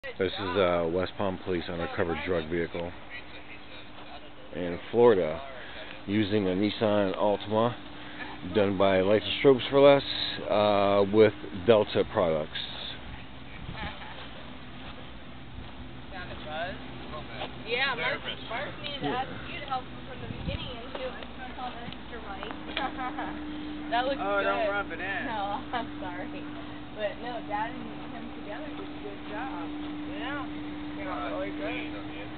This is West Palm Police undercover drug vehicle in Florida using a Nissan Altima done by Lights and Strobes for Less with Delta products. Yeah, Mark needed to ask you to help him from the beginning and do it on the extra right. That looks good. Oh, don't rub it in. No, I'm sorry. But no, Dad and him together did a good job. Yeah. Really good.